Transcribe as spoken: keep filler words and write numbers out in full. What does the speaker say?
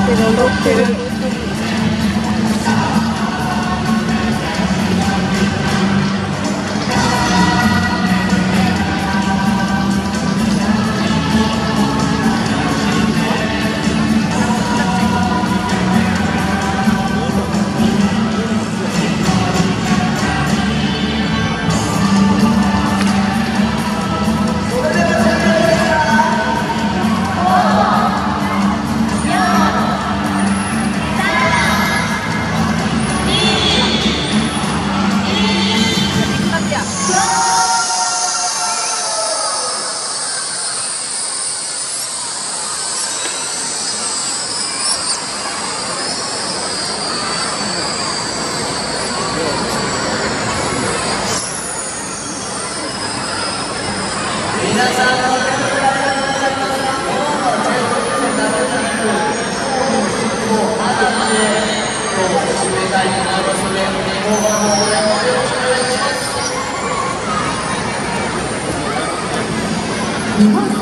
る踊ってる。 皆さんのお手伝いありがとうございます。今日のチェーンソーダブルキングを放って今日も締めたいと思いますので、後半も応援もよろしくお願いします。